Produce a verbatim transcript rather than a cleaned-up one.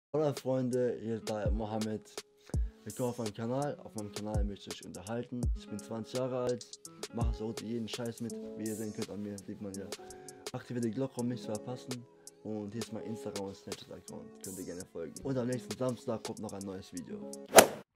Hallo Freunde, hier ist der Mohammed. Willkommen auf meinem Kanal. Auf meinem Kanal möchte ich euch unterhalten. Ich bin zwanzig Jahre alt, mache so jeden Scheiß mit. Wie ihr sehen könnt, an mir sieht man ja. Aktiviert die Glocke, um mich zu verpassen. Und hier ist mein Instagram und Snapchat Account. Könnt ihr gerne folgen. Und am nächsten Samstag kommt noch ein neues Video.